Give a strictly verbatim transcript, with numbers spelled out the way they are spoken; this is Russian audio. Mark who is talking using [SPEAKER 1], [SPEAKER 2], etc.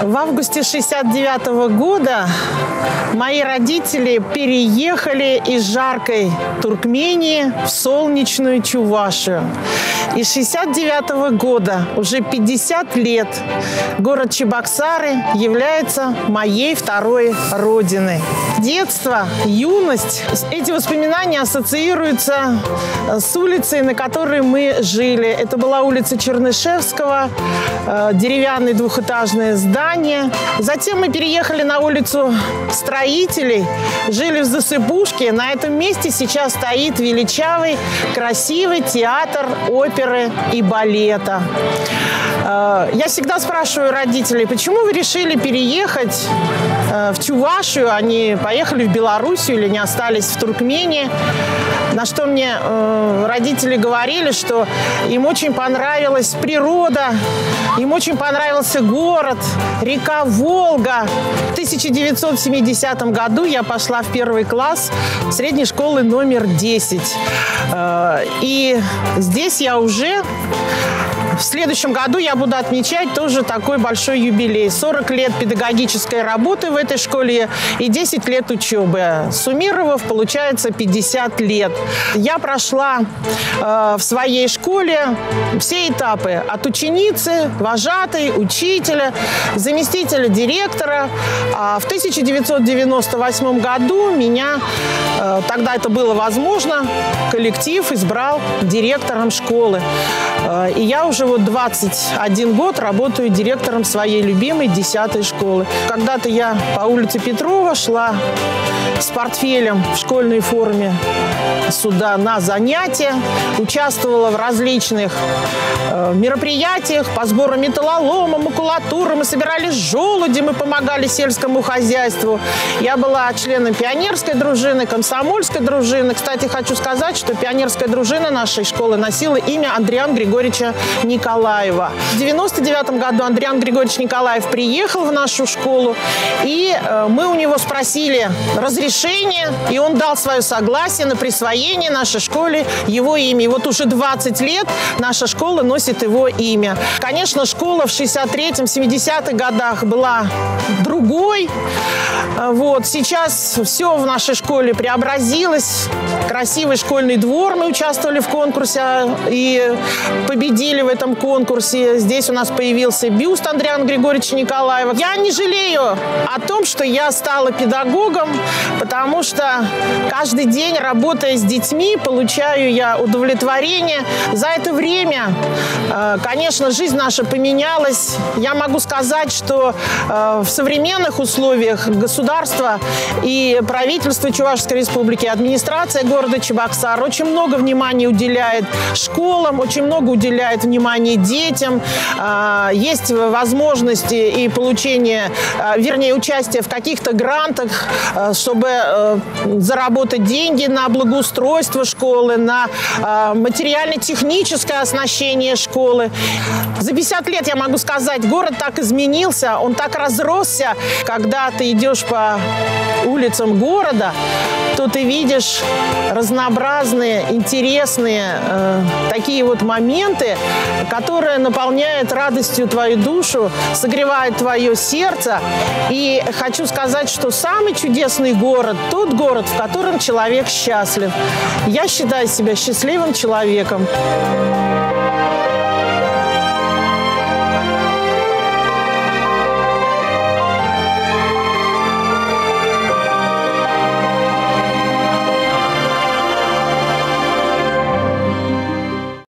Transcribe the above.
[SPEAKER 1] В августе шестьдесят девятого года мои родители переехали из жаркой Туркмении в солнечную Чувашию. И с шестьдесят девятого года, уже пятьдесят лет, город Чебоксары является моей второй родиной. Детство, юность, эти воспоминания ассоциируются с улицей, на которой мы жили. Это была улица Чернышевского, деревянное двухэтажное здание. Затем мы переехали на улицу Строителей, жили в засыпушке. На этом месте сейчас стоит величавый, красивый театр оперы и балета. Я всегда спрашиваю родителей, почему вы решили переехать в Чувашию, а не поехали в Белоруссию или не остались в Туркмении. На что мне э, родители говорили, что им очень понравилась природа, им очень понравился город, река Волга. В тысяча девятьсот семидесятом году я пошла в первый класс средней школы номер десять. Э, и здесь я уже... В следующем году я буду отмечать тоже такой большой юбилей. сорок лет педагогической работы в этой школе и десять лет учебы. Суммировав, получается пятьдесят лет. Я прошла э, в своей школе все этапы. От ученицы, вожатой, учителя, заместителя директора. А в тысяча девятьсот девяносто восьмом году меня, э, тогда это было возможно, коллектив избрал директором школы. Э, и я уже вот двадцать один год работаю директором своей любимой десятой школы. Когда-то я по улице Петрова шла с портфелем в школьной форме сюда на занятия, участвовала в различных э, мероприятиях по сбору металлолома, макулатуры. Мы собирали желуди, мы помогали сельскому хозяйству. Я была членом пионерской дружины, комсомольской дружины. Кстати, хочу сказать, что пионерская дружина нашей школы носила имя Андриана Григорьевича Николаева. В девяносто девятом году Андриан Григорьевич Николаев приехал в нашу школу, и э, мы у него спросили разрешение, и он дал свое согласие на присвоение нашей школе его имя. И вот уже двадцать лет наша школа носит его имя. Конечно, школа в шестьдесят третьем — семидесятых годах была другой. Вот. Сейчас все в нашей школе преобразилось. Красивый школьный двор. Мы участвовали в конкурсе и победили в этом конкурсе. Здесь у нас появился бюст Андриана Григорьевича Николаева. Я не жалею о том, что я стала педагогом, потому что каждый день, работая с детьми, получаю я удовлетворение. За это время, конечно, жизнь наша поменялась. Я могу сказать, что в современных условиях государство и правительство Чувашской республики, администрация города Чебоксар очень много внимания уделяет школам, очень много уделяет внимания детям. Есть возможности и получение, вернее, участие в каких-то грантах, чтобы заработать деньги на благоустройство школы, на материально-техническое оснащение школы. За пятьдесят лет, я могу сказать, город так изменился, он так разросся. Когда ты идешь по улицам города, то ты видишь разнообразные, интересные э, такие вот моменты, которые наполняют радостью твою душу, согревают твое сердце. И хочу сказать, что самый чудесный город – тот город, в котором человек счастлив. Я считаю себя счастливым человеком.